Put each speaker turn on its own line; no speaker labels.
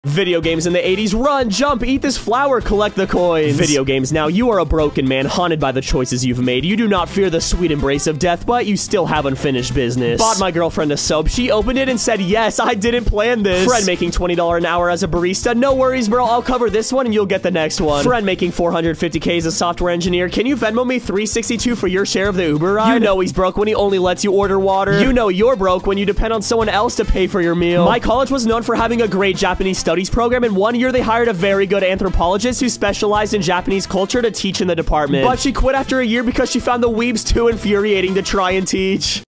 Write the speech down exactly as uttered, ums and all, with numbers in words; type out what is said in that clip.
Video games in the eighties. Run, jump, eat this flower, collect the coins. Video games now. You are a broken man, haunted by the choices you've made. You do not fear the sweet embrace of death, but you still have unfinished business. Bought my girlfriend a soap. She opened it and said, yes, I didn't plan this. Friend making twenty dollars an hour as a barista. No worries, bro. I'll cover this one and you'll get the next one. Friend making four hundred fifty K as a software engineer. Can you Venmo me three sixty-two for your share of the Uber ride? You know he's broke when he only lets you order water. You know you're broke when you depend on someone else to pay for your meal. My college was known for having a great Japanese studies program, and one year they hired a very good anthropologist who specialized in Japanese culture to teach in the department. But she quit after a year because she found the weebs too infuriating to try and teach.